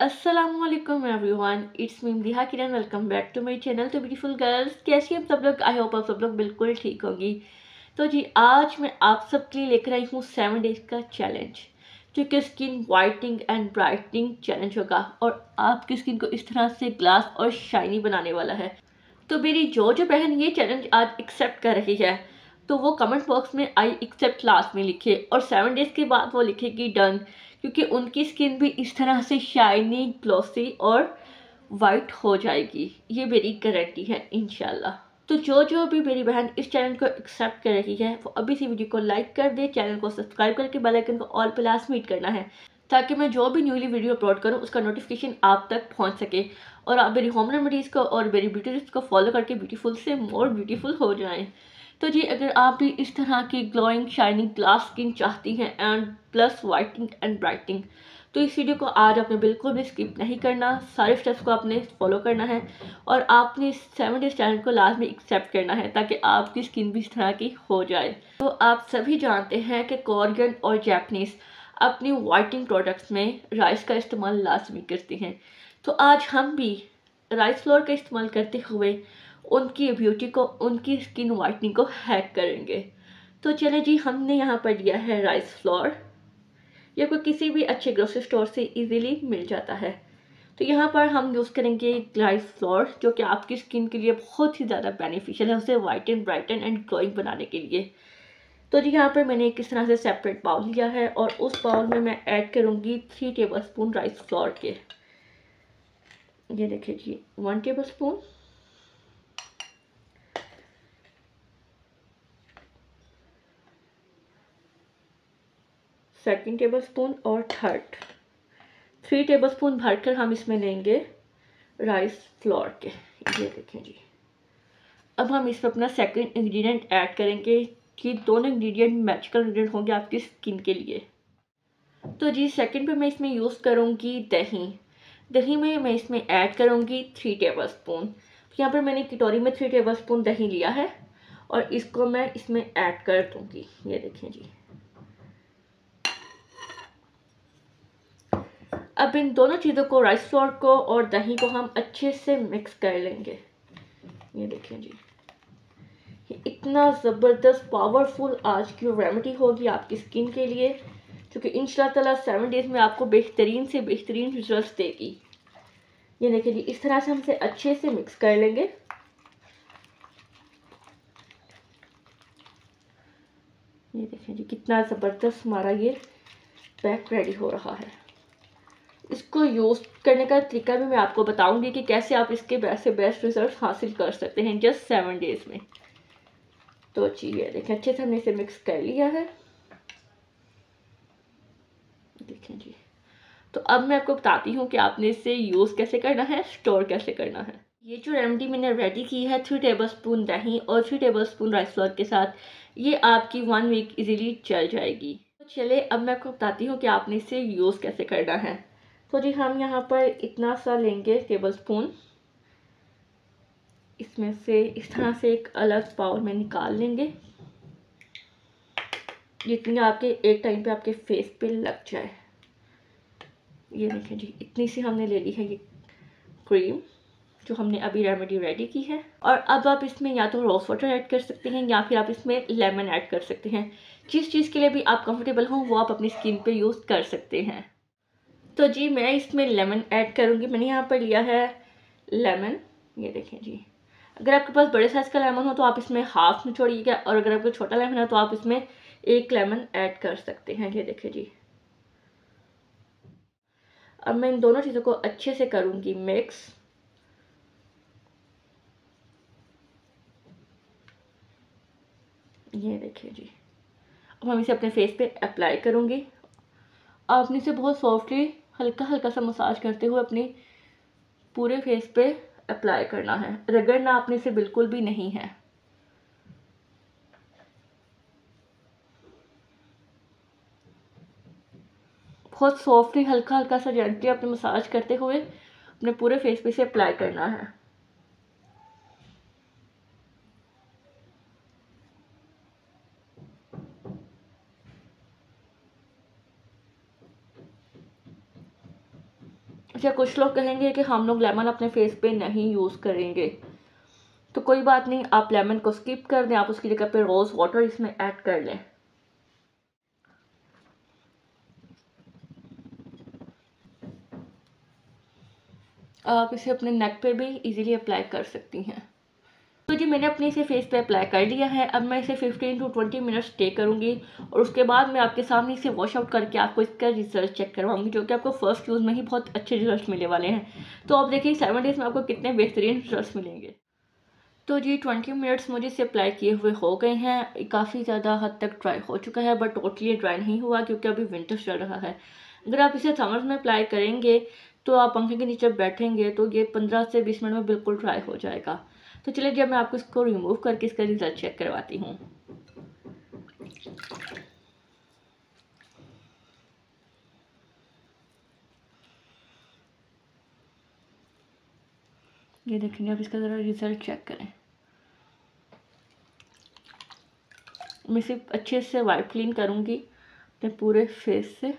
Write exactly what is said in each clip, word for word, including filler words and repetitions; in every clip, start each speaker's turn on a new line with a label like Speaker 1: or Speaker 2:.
Speaker 1: अस्सलामुअलैकुम everyone, it's me Madiha Kiran. Welcome back to my channel. तो beautiful girls, कैसी हैं सब लोग? आई होप आप सब लोग बिल्कुल ठीक होंगी। तो जी आज मैं आप सबके लिए लेकर आई हूँ सेवन डेज का चैलेंज, जो कि skin whitening and brightening challenge होगा और आपकी स्किन को इस तरह से ग्लास और शाइनी बनाने वाला है। तो मेरी जो जो बहन ये चैलेंज आज एक्सेप्ट कर रही है, तो वो कमेंट बॉक्स में आई एक्सेप्ट लास्ट में लिखे और सेवन डेज के बाद वो लिखेगी डन, क्योंकि उनकी स्किन भी इस तरह से शाइनी, ग्लॉसी और वाइट हो जाएगी। ये मेरी गारंटी है इंशाल्लाह। तो जो जो भी मेरी बहन इस चैनल को एक्सेप्ट कर रही है, वो अभी से वीडियो को लाइक कर दे, चैनल को सब्सक्राइब करके बेल आइकन को ऑल पे लास्ट में हिट करना है, ताकि मैं जो भी न्यूली वीडियो अपलोड करूँ उसका नोटिफिकेशन आप तक पहुँच सके और आप मेरी होम रेमेडीज़ को और मेरी ब्यूटी टिप्स को फॉलो करके ब्यूटीफुल से मोर ब्यूटीफुल हो जाएं। तो जी अगर आप भी इस तरह की ग्लोइंग शाइनिंग ग्लास स्किन चाहती हैं and plus whitening and brightening, तो इस वीडियो को आज आपने बिल्कुल भी स्किप नहीं करना। सारे स्टेप्स को आपने फॉलो करना है और आपने इस सेवन डेज चैलेंज को लास्ट में एक्सेप्ट करना है, ताकि आपकी स्किन भी इस तरह की हो जाए। तो आप सभी जानते हैं कि कोरियन और जापानीज़ अपनी वाइटनिंग प्रोडक्ट्स में राइस का इस्तेमाल लाजमी करती हैं। तो आज हम भी राइस फ्लोर का इस्तेमाल करते हुए उनकी ब्यूटी को, उनकी स्किन वाइटनिंग को हैक करेंगे। तो चले जी, हमने यहाँ पर लिया है राइस फ्लोर। ये कोई किसी भी अच्छे ग्रोसरी स्टोर से इजीली मिल जाता है। तो यहाँ पर हम यूज़ करेंगे राइस फ्लोर, जो कि आपकी स्किन के लिए बहुत ही ज़्यादा बेनिफिशियल है, उसे वाइटन, ब्राइटन एंड ग्लोइंग बनाने के लिए। तो जी यहाँ पर मैंने किस तरह से सेपरेट बाउल लिया है और उस बाउल में मैं ऐड करूँगी three tablespoon rice flour के। ये देखिए जी, one tablespoon, second tablespoon और थर्ड। थ्री टेबल स्पून भरकर हम इसमें लेंगे राइस फ्लोर के। ये देखें जी। अब हम इसमें अपना सेकंड इंग्रेडिएंट ऐड करेंगे कि दोनों इंग्रेडिएंट मैजिकल इंग्रेडिएंट होंगे आपकी स्किन के लिए। तो जी सेकंड पे मैं इसमें यूज़ करूँगी दही। दही में मैं इसमें ऐड करूँगी थ्री टेबल स्पून। यहाँ पर मैंने कटोरी में थ्री टेबल स्पून दही लिया है और इसको मैं इसमें ऐड कर दूँगी। ये देखें जी। अब इन दोनों चीज़ों को, राइस फ्लोर को और दही को, हम अच्छे से मिक्स कर लेंगे। ये देखिए जी, ये इतना ज़बरदस्त पावरफुल आज की रेमेडी होगी आपकी स्किन के लिए, जो कि इंशाल्लाह ताला सेवन डेज में आपको बेहतरीन से बेहतरीन रिजल्ट्स देगी। ये देखिए जी, इस तरह से हम इसे अच्छे से मिक्स कर लेंगे। ये देखिए जी, कितना ज़बरदस्त हमारा ये पैक रेडी हो रहा है। इसको यूज़ करने का तरीका भी मैं आपको बताऊंगी कि कैसे आप इसके बेस्ट से बेस्ट रिजल्ट हासिल कर सकते हैं जस्ट सेवन डेज में। तो जी ये देखें, अच्छे से हमने इसे मिक्स कर लिया है। देखें जी, तो अब मैं आपको बताती हूँ कि आपने इसे यूज़ कैसे करना है, स्टोर कैसे करना है। ये जो रेमेडी मैंने रेडी की है थ्री टेबल स्पून दही और three tablespoon rice flour के साथ, ये आपकी वन वीक इजीली चल जाएगी। तो चलिए अब मैं आपको बताती हूँ कि आपने इसे यूज़ कैसे करना है। तो जी हम यहाँ पर इतना सा लेंगे टेबल स्पून, इसमें से इस तरह से एक अलग बाउल में निकाल लेंगे, जितनी आपके एक टाइम पे आपके फेस पे लग जाए। ये देखें जी, इतनी सी हमने ले ली है ये क्रीम, जो हमने अभी रेमेडी रेडी की है। और अब आप इसमें या तो रोज़ वाटर ऐड कर सकते हैं या फिर आप इसमें लेमन ऐड कर सकते हैं। जिस चीज़ के लिए भी आप कंफर्टेबल हों वो आप अपनी स्किन पे यूज़ कर सकते हैं। तो जी मैं इसमें लेमन ऐड करूँगी। मैंने यहाँ पर लिया है लेमन। ये देखें जी, अगर आपके पास बड़े साइज़ का लेमन हो तो आप इसमें हाफ निचोड़िएगा, और अगर आपको छोटा लेमन है तो आप इसमें एक लेमन ऐड कर सकते हैं। ये देखें जी, अब मैं इन दोनों चीज़ों को अच्छे से करूँगी मिक्स। ये देखिए जी, अब हम इसे अपने फेस पे अप्लाई करूँगी। आपने इसे बहुत सॉफ्टली हल्का हल्का सा मसाज करते हुए अपनी पूरे फेस पे अप्लाई करना है, रगड़ना आपने इसे बिल्कुल भी नहीं है। बहुत सॉफ्टली हल्का हल्का सा जेंटली अपने मसाज करते हुए अपने पूरे फेस पे इसे अप्लाई करना है। अच्छा, कुछ लोग कहेंगे कि हम लोग लेमन अपने फेस पे नहीं यूज़ करेंगे, तो कोई बात नहीं, आप लेमन को स्किप कर दें, आप उसकी जगह पे रोज़ वाटर इसमें ऐड कर लें। आप इसे अपने नेक पे भी इजीली अप्लाई कर सकती हैं। तो जी मैंने अपने इसे फेस पे अप्लाई कर लिया है। अब मैं इसे fifteen to twenty minutes stay करूँगी और उसके बाद मैं आपके सामने इसे वॉश आउट करके आपको इसका रिजल्ट चेक करवाऊँगी, जो कि आपको फर्स्ट यूज़ में ही बहुत अच्छे रिजल्ट मिलने वाले हैं। तो आप देखिए सेवन डेज़ में आपको कितने बेहतरीन रिजल्ट मिलेंगे। तो जी ट्वेंटी मिनट्स मुझे इसे अप्लाई किए हुए हो गए हैं। काफ़ी ज़्यादा हद तक ड्राई हो चुका है, बट टोटली ड्राई नहीं हुआ क्योंकि अभी विंटर चल रहा है। अगर आप इसे समर्स में अप्लाई करेंगे तो आप पंखे के नीचे बैठेंगे तो ये पंद्रह से बीस मिनट में बिल्कुल ड्राई हो जाएगा। तो चलिए जब मैं आपको इसको रिमूव करके इसका रिजल्ट चेक करवाती हूँ। ये देखेंगे, आप इसका ज़रा रिजल्ट चेक करें। मैं सिर्फ अच्छे से वाइप क्लीन करूँगी अपने पूरे फेस से।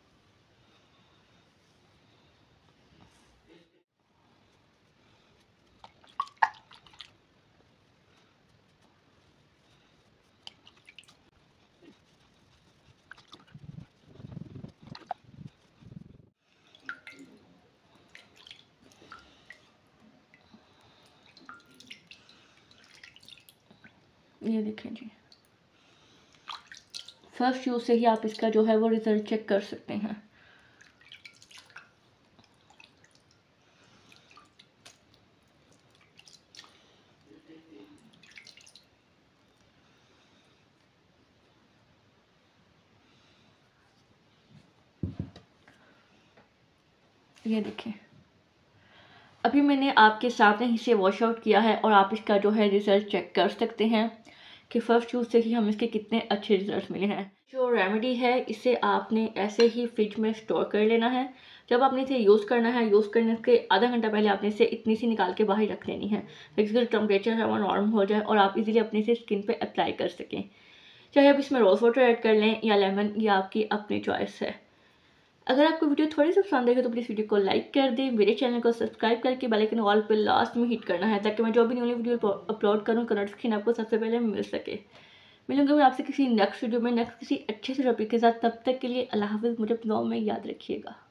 Speaker 1: ये देखें जी, फर्स्ट यूज़ से ही आप इसका जो है वो रिजल्ट चेक कर सकते हैं। ये देखें, अभी मैंने आपके सामने ही इसे वॉश आउट किया है और आप इसका जो है रिज़ल्ट चेक कर सकते हैं कि फ़र्स्ट यूज़ से ही हमें इसके कितने अच्छे रिज़ल्ट मिले हैं। जो रेमेडी है इसे आपने ऐसे ही फ्रिज में स्टोर कर लेना है। जब आपने इसे यूज़ करना है, यूज़ करने के आधा घंटा पहले आपने इसे इतनी सी निकाल के बाहर रख लेनी है, ताकि इसका टेम्परेचर है वो नॉर्मल हो जाए और आप इजीली अपने से स्किन पे अप्लाई कर सकें। चाहे आप इसमें रोज़ वाटर ऐड कर लें या लेमन, या आपकी अपनी चॉइस है। अगर आपको वीडियो थोड़ी सी पसंद आई तो प्लीज़ वीडियो को लाइक कर दें, मेरे चैनल को सब्सक्राइब करके बेल आइकन ऑल पे लास्ट में हिट करना है, ताकि मैं जो भी न्यू वीडियो अपलोड करूँ का नोटिफिकेशन आपको सबसे पहले मिल सके। मिलूंगी मैं आपसे किसी नेक्स्ट वीडियो में नेक्स्ट किसी अच्छे से टॉपिक के साथ। तब तक के लिए अल्लाह हाफ़िज़। मुझे अपनी दुआओं में याद रखिएगा।